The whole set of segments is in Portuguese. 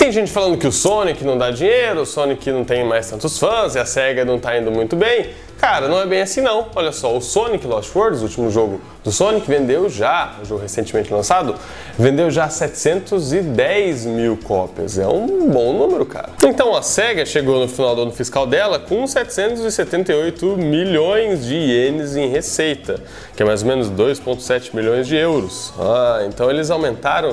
Tem gente falando que o Sonic não dá dinheiro, o Sonic não tem mais tantos fãs e a SEGA não tá indo muito bem. Cara, não é bem assim não. Olha só, o Sonic Lost Worlds, o último jogo do Sonic, vendeu já, o jogo recentemente lançado, vendeu já 710 mil cópias. É um bom número, cara. Então a SEGA chegou no final do ano fiscal dela com 778 milhões de ienes em receita, que é mais ou menos 2,7 milhões de euros. Então eles aumentaram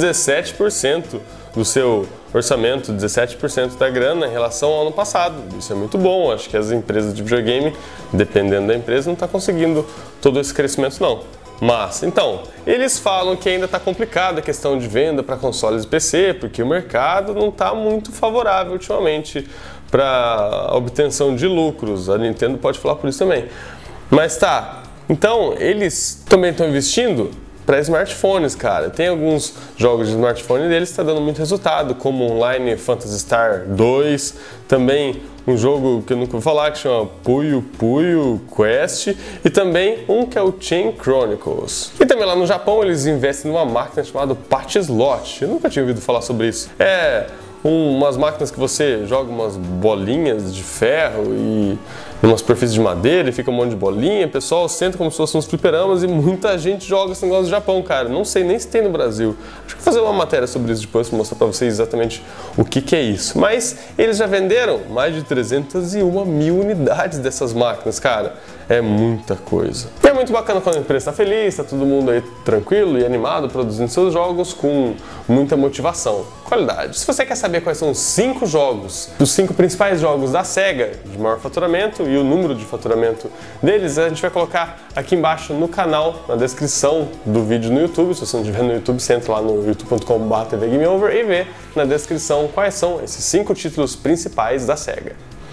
17% do seu orçamento, 17% da grana em relação ao ano passado. Isso é muito bom. Acho que as empresas de videogame, dependendo da empresa, não está conseguindo todo esse crescimento não. Mas, então, eles falam que ainda está complicada a questão de venda para consoles e PC, porque o mercado não está muito favorável ultimamente para a obtenção de lucros. A Nintendo pode falar por isso também. Mas tá, então eles também estão investindo para smartphones, cara. Tem alguns jogos de smartphone deles que está dando muito resultado, como Online Phantasy Star 2, também um jogo que eu nunca vou falar, que chama Puyo Puyo Quest, e também um que é o Chain Chronicles. E também lá no Japão eles investem numa máquina chamada Patchslot. Eu nunca tinha ouvido falar sobre isso. Umas máquinas que você joga umas bolinhas de ferro e umas superfícies de madeira e fica um monte de bolinha, o pessoal senta como se fossem uns fliperamas e muita gente joga esse negócio do Japão, cara. Não sei nem se tem no Brasil. Acho que vou fazer uma matéria sobre isso depois para mostrar para vocês exatamente o que é isso. Mas eles já venderam mais de 301 mil unidades dessas máquinas, cara. É muita coisa. E é muito bacana quando a empresa está feliz, está todo mundo aí tranquilo e animado produzindo seus jogos com muita motivação. Qualidade. Se você quer saber quais são os 5 jogos, os 5 principais jogos da SEGA de maior faturamento e o número de faturamento deles, a gente vai colocar aqui embaixo no canal, na descrição do vídeo no YouTube. Se você não estiver no YouTube, você entra lá no youtube.com/tvgameover e vê na descrição quais são esses 5 títulos principais da SEGA.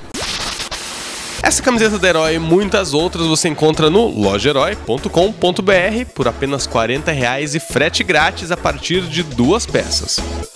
Essa camiseta do Herói e muitas outras você encontra no lojaherói.com.br por apenas R$40 e frete grátis a partir de 2 peças.